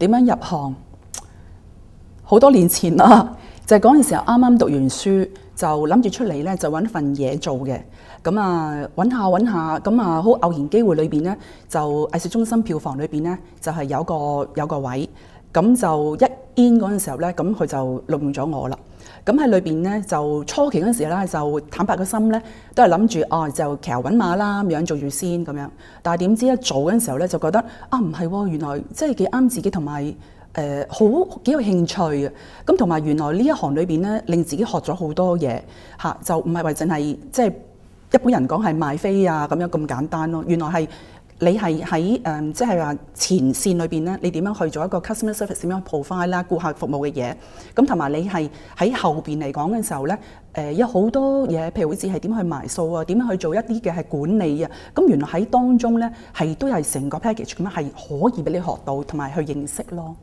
點樣入行？好多年前啦，就係嗰陣時候啱啱讀完書，就諗住出嚟咧就揾份嘢做嘅。咁啊揾下，咁啊好偶然機會裏邊咧，就藝術中心票房裏邊咧就係有個位，咁就一 in 嗰陣時候咧，咁佢就錄用咗我啦。咁喺裏邊咧就初期嗰陣時咧就坦白個心咧，都係諗住就騎牛揾馬啦咁樣做住先咁樣。但係點知一做嗰陣時候咧就覺得唔係喎，原來即係幾啱自己同埋。好幾有興趣嘅，咁同埋原來呢一行裏邊咧，令自己學咗好多嘢嚇，就唔係話淨係即係一般人講係賣飛啊咁樣咁簡單咯。原來係你係喺即係話前線裏邊咧，你點樣去做一個 customer service 點樣 provide 啦顧客服務嘅嘢，咁同埋你係喺後邊嚟講嘅時候咧，有好多嘢，譬如好似係點去埋數啊，點樣去做一啲嘅係管理啊，咁原來喺當中咧係都係成個 package 咁樣係可以俾你學到同埋去認識咯。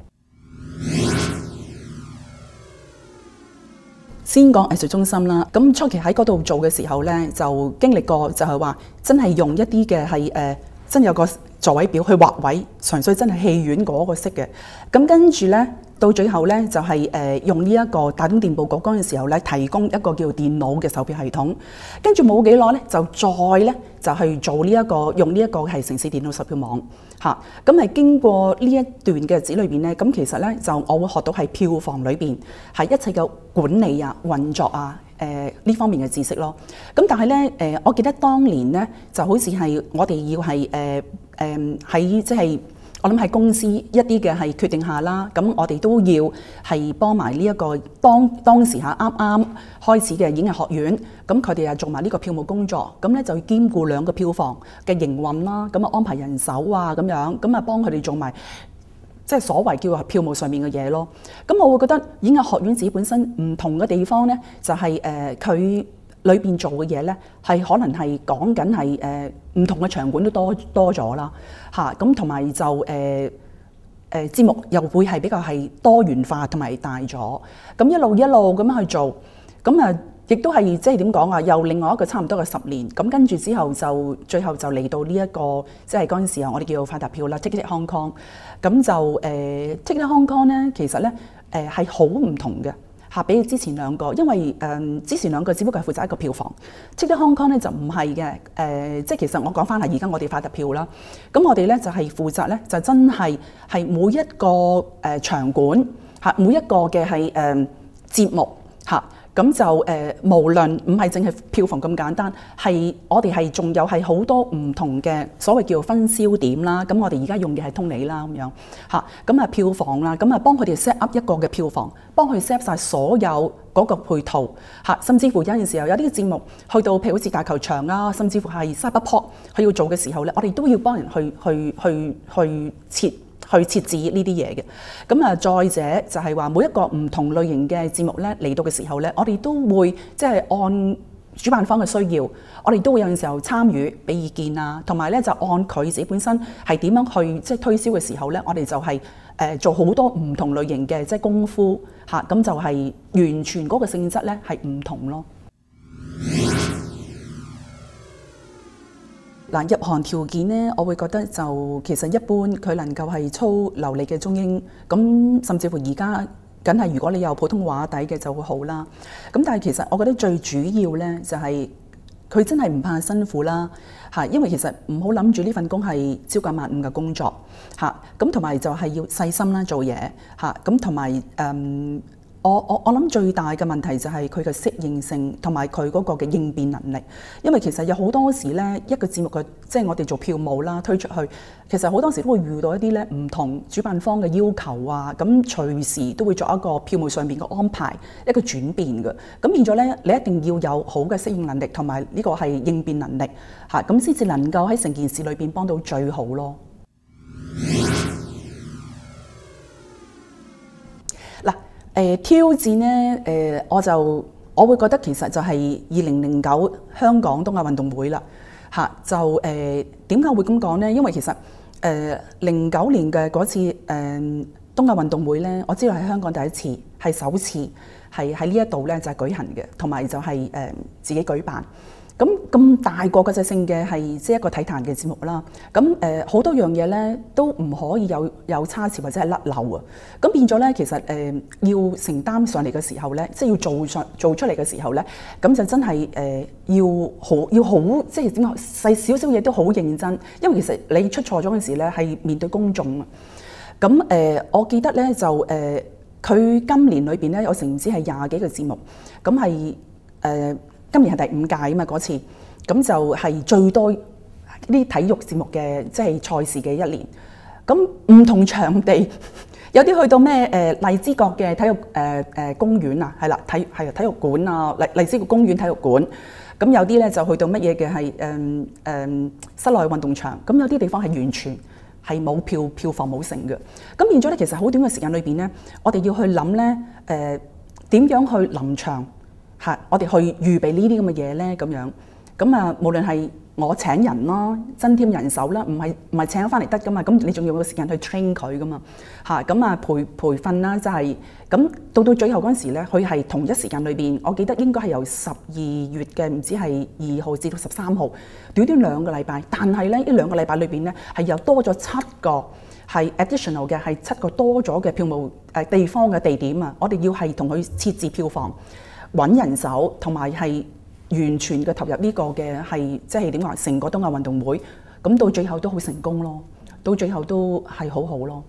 先講藝術中心啦，咁初期喺嗰度做嘅時候咧，就經歷過就係話真係用一啲嘅係真有個座位表去劃位，純粹真係戲院嗰個式嘅。咁跟住咧，到最後咧就係用呢一個大東電報局嗰陣時候咧，提供一個叫電腦嘅售票系統。跟住冇幾耐咧，就再咧就去做呢一個用呢一個係城市電腦售票網嚇。咁係經過呢一段嘅日子裏邊咧，咁其實咧就我會學到係票房裏邊係一切嘅管理啊、運作啊。呢方面嘅知識咯，咁但係咧我記得當年咧就好似係我哋要係喺即係我諗喺公司一啲嘅係決定下啦，咁我哋都要係幫埋呢一個當時啱啱開始嘅演藝學院，咁佢哋又做埋呢個票務工作，咁咧就要兼顧兩個票房嘅營運啦，咁啊安排人手啊咁樣，咁啊幫佢哋做埋。即係所謂叫做票務上面嘅嘢咯，咁我會覺得演藝學院自己本身唔同嘅地方咧，就係佢裏邊做嘅嘢咧，係可能係講緊係唔同嘅場館都多咗啦嚇，咁同埋就節目又會係比較係多元化同埋大咗，咁一路咁樣去做，咁亦都係即係點講啊？又另外一個差唔多嘅10年，咁跟住之後就最後就嚟到呢一個即係嗰陣時候，我哋叫做快達票啦 ，Ticket Hong Kong。咁就Ticket Hong Kong 咧，其實咧係好唔同嘅嚇，比之前兩個，因為之前兩個只不過係負責一個票房，Ticket Hong Kong 咧就唔係嘅，即係其實我講翻係而家我哋快達票啦，咁我哋咧就係負責咧就真係每一個場館嚇，每一個嘅係節目嚇。咁就無論唔係淨係票房咁簡單，係我哋係仲有係好多唔同嘅所謂叫做分銷點啦。咁我哋而家用嘅係通利啦咁樣嚇。咁票房啦，咁幫佢哋 set up 一個嘅票房，幫佢 set 晒所有嗰個配套嚇。甚至乎有陣時候有啲節目去到譬如好似大球場啦，甚至乎係 Cyberport 佢要做嘅時候咧，我哋都要幫人去設置呢啲嘢嘅，咁再者就係話每一個唔同類型嘅節目咧嚟到嘅時候咧，我哋都會即係按主辦方嘅需要，我哋都會有陣時候參與俾意見啊，同埋咧就按佢自己本身係點樣去即係推銷嘅時候咧，我哋就係做好多唔同類型嘅即係功夫嚇，咁就係完全嗰個性質咧係唔同咯。嗱，入行條件咧，我會覺得就其實一般，佢能夠係操流利嘅中英，咁甚至乎而家梗係如果你有普通話底嘅就會好啦。咁但係其實我覺得最主要咧就係佢真係唔怕辛苦啦嚇，因為其實唔好諗住呢份工係朝九晚五嘅工作嚇，咁同埋就係要細心啦做嘢嚇，咁同埋我諗最大嘅問題就係佢嘅適應性同埋佢嗰個嘅應變能力，因為其實有好多時咧一個節目嘅即係我哋做票務啦推出去，其實好多時都會遇到一啲咧唔同主辦方嘅要求啊，咁隨時都會作一個票務上面嘅安排一個轉變嘅，咁變咗咧你一定要有好嘅適應能力同埋呢個係應變能力嚇，咁先至能夠喺成件事裏邊幫到最好咯。挑戰咧，我會覺得其實就係2009香港東亞運動會啦嚇，就點解會咁講咧？因為其實09年嘅嗰次東亞運動會咧，我知道係香港第一次，係首次係喺呢一度咧就係舉行嘅，同埋就係自己舉辦。 咁大個國際性嘅係即係一個體壇嘅節目啦。咁好多樣嘢咧都唔可以有差池或者係甩漏啊。咁變咗咧，其實要承擔上嚟嘅時候咧，即係要做出嚟嘅時候咧，咁就真係要好即係點講細少少嘢都好認真，因為其實你出錯咗嗰時咧係面對公眾啊。咁我記得咧就佢今年裏邊咧有成唔知係20幾個節目，咁係今年係第5屆啊嘛嗰次，咁就係最多呢啲體育節目嘅即係賽事嘅一年。咁唔同場地，有啲去到咩荔枝角嘅體育公園啊，係啦，體育館啊，荔枝角公園體育館。咁有啲咧就去到乜嘢嘅係室內運動場。咁有啲地方係完全係冇票房冇成嘅。咁變咗咧，其實好短嘅時間裏邊咧，我哋要去諗咧點樣去臨場。係，我哋去預備呢啲咁嘅嘢咧，咁樣咁啊，無論係我請人啦，增添人手啦，唔係請翻嚟得噶嘛，咁你仲要有個時間去 train 佢噶嘛，嚇咁啊培訓啦，就係咁到最後嗰陣時咧，佢係同一時間裏邊，我記得應該係由12月嘅唔知係2號至到13號，短短2個禮拜，但係咧呢2個禮拜裏邊咧係又多咗7個係 additional 嘅，係7個多咗嘅票務地方嘅地點啊，我哋要係同佢設置票房。揾人手同埋係完全嘅投入呢個嘅係即係點講？成個東亞運動會咁到最後都好成功咯，到最後都係好好咯。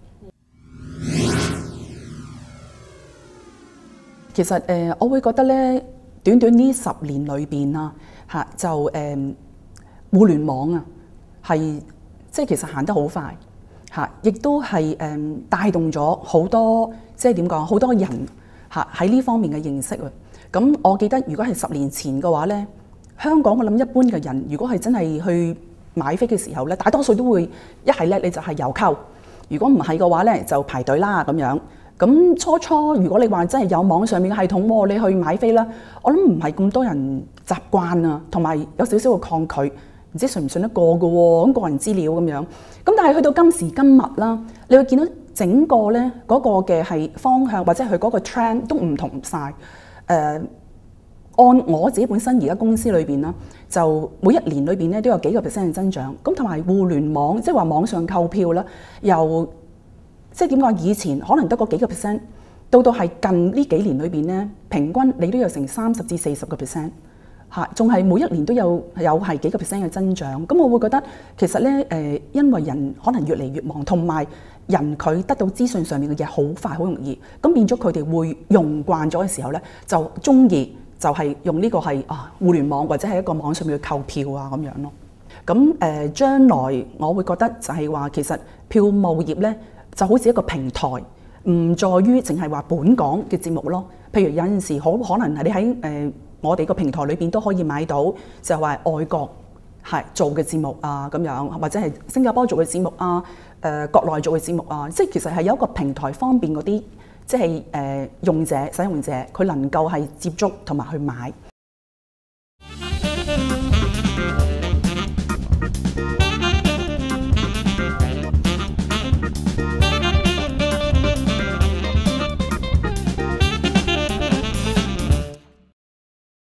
其實我會覺得咧，短呢10年裏邊啊，嚇就互聯網啊，係即係其實行得好快嚇，亦都係帶動咗好多即係點講？好多人。喺呢方面嘅認識啊，咁我記得如果係10年前嘅話咧，香港我諗一般嘅人，如果係真係去買飛嘅時候咧，大多數都會一係咧你就係郵購，如果唔係嘅話咧就排隊啦咁樣。咁初如果你話真係有網上面嘅系統喎，你去買飛啦，我諗唔係咁多人習慣啊，同埋有少少嘅抗拒，唔知信唔信得過嘅喎，咁個人資料咁樣。咁但係去到今時今日啦，你會見到。整個咧嗰個嘅係方向或者佢嗰個 trend 都唔同晒。按我自己本身而家公司裏邊啦，就每一年裏邊咧都有幾個% 嘅增長。咁同埋互聯網，即係話網上購票啦，由即係點講？以前可能得個幾個%，到係近呢幾年裏邊咧，平均你都有成30至40%嚇，仲係每一年都有係幾個% 嘅增長。咁我會覺得其實咧因為人可能越嚟越忙，同埋人佢得到資訊上面嘅嘢好快好容易，咁變咗佢哋會用慣咗嘅時候咧，就中意就係用呢個係互聯網或者係一個網上面去購票啊咁樣咯。咁將來我會覺得就係話其實票務業咧就好似一個平台，唔在於淨係話本港嘅節目咯。譬如有陣時好可能係你喺我哋個平台裏邊都可以買到，就係話外國係做嘅節目啊咁樣，或者係新加坡做嘅節目啊。國內做嘅節目啊，即係其實係有一個平台方便嗰啲，即係使用者佢能夠係接觸同埋去買。